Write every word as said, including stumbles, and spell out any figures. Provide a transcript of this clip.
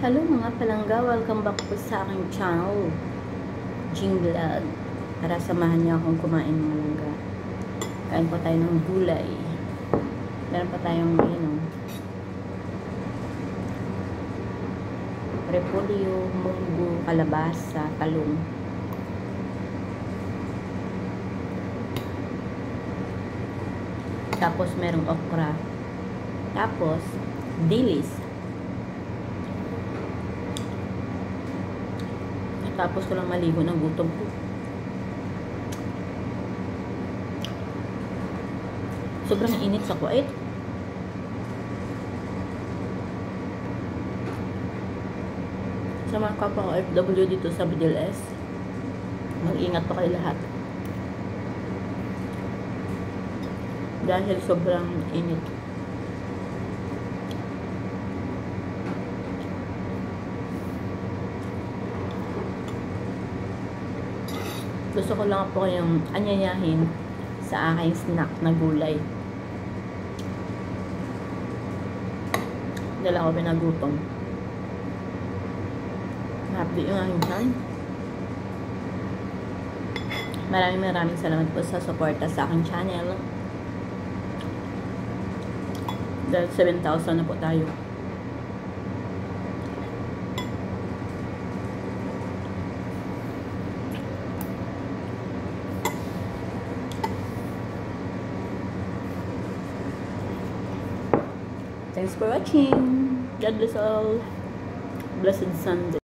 Hello mga palangga, welcome back po sa aking channel, Jing Vlog. Para samahan niyo akong kumain ng malangga. Kain po tayo ng gulay. Meron pa tayong ano, repolyo, munggo, kalabasa, talong. Tapos merong okra. Tapos dilis. Tapos ko lang maligo ng gutom ko. Sobrang init sa Kuwait. Sa mga kapwa F W dito sa Middle East, mag-ingat pa kayo lahat. Dahil sobrang init. Gusto ko lang po kayong anyayahin sa aking snack na gulay. Dala ako pinagutom. Happy yung aking time. Maraming maraming salamat po sa suporta sa aking channel. Dahil seven thousand na po tayo. Thanks for watching. God bless all. Blessed Sunday.